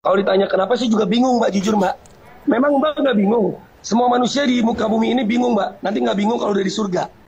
Kalau ditanya kenapa sih juga bingung Mbak, jujur Mbak. Memang Mbak nggak bingung. Semua manusia di muka bumi ini bingung Mbak. Nanti nggak bingung kalau udah di surga.